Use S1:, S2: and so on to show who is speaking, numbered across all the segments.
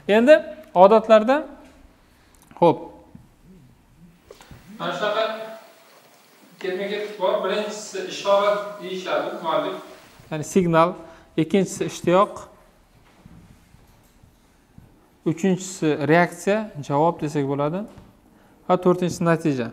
S1: Endi odatlarda xo'p. Mana shunaqa ketma-ket bor. Birinchisi ishora deyishadi, muallif. Ya'ni signal, ikkinchisi ishtiyoq, uchinchisi reaksiya, javob desak bo'ladi. Va to'rtinchisi natija.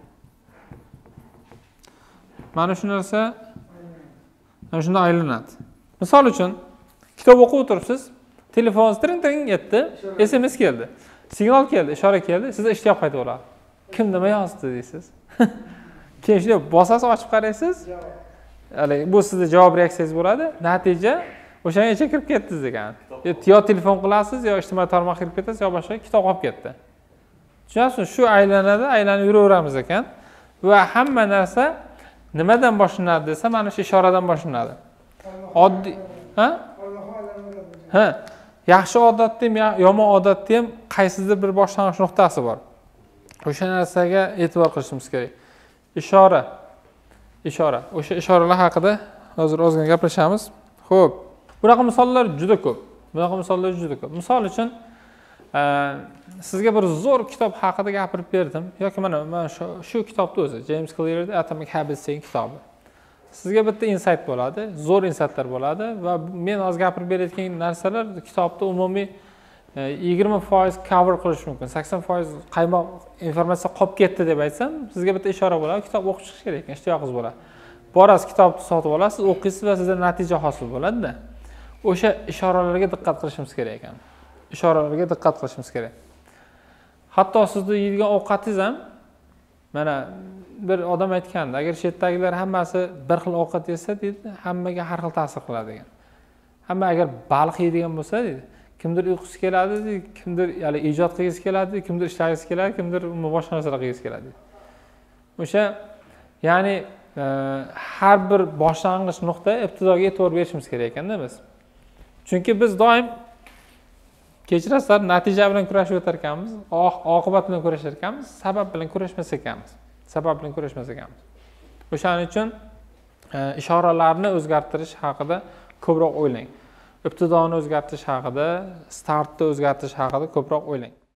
S1: Mana shu narsa mana shunday aylanadi. Misol uchun, kitob o'qib o'tiribsiz, telefoningiz tring etdi, SMS keldi. Signal keldi, ishora keldi, sizda ishtiyoq paydo bo'ladi. Kim nima yozdi deysiz. Keyin shunday bosasiz, ochib qaraysiz. Bu sizning javob reaksiyangiz bo'ladi. Natija o'shanga kirib ketdingiz degan. Yo telefon qilasiz, yo ijtimoiy tarmoqqa kirib ketasiz, yo boshqa kitob olib ketdi. Tushunasizmi? Shu aylanadi, aylanib yuraveramiz ekan va hamma narsa nimadan boshlanadi desa, mana shu ishoradan boshlanadi. Oddiy, ha? Yaxshi odatda ham, yomon odatda ham qaysidir bir boshlang'ich nuqtasi bor. O'sha narsaga e'tibor qilishimiz kerak. Ishora. O'sha ishoralar haqida hozir ozgina gaplashamiz. Xo'p. Bunaqa misollar juda ko'p. Misol uchun, sizga bir zo'r kitob haqida gapirib berdim yoki mana shu kitobni o'zi, James Clear'ning Atomic Habits degan kitobi. Sizga bitta insight bo'ladi, zo'r insightlar bo'ladi va men hozir gapirib berayotgan narsalar kitobda umumiy 20% cover qilish mumkin. 80% qaymoq informatsiya qolib ketdi deb aytsam, sizga bitta ishora bo'ladi, kitob o'qib chiqish kerak ekan, ishtiyoqingiz bo'ladi. Borasiz, kitobni sotib olasiz, o'qiysiz va sizda natija hosil bo'ladi-da. O'sha ishoralarga diqqat qilishimiz kerak ekan. Hatto sizni yeydigan ovqatingiz ham mana bir odam aytgandi, agar chetdagilar hammasi bir xil ovqat yesa deydi, hammaga har xil ta'sir qiladi degan. Hamma agar baliq yeydigan bo'lsa deydi, kimdir uyqusi keladi deydi, kimdir ya'ni ijod qilgisi keladi, kimdir ishlagisi keladi, kimdir boshqa narsalar qilgisi keladi. O'sha ya'ni har bir boshlang'ich nuqta ibtidoga e'tibor berishimiz kerak ekanda biz. Chunki biz doim kechirasizlar, natija bilan kurashib o'tar ekanmiz, oqibat bilan kurashar ekanmiz, sabab bilan kurashmas ekanmiz. O'shaning uchun ishoralarni o'zgartirish haqida ko'proq o'ylang. Ibtidoni o'zgartirish haqida, startni o'zgartirish haqida ko'proq o'ylang.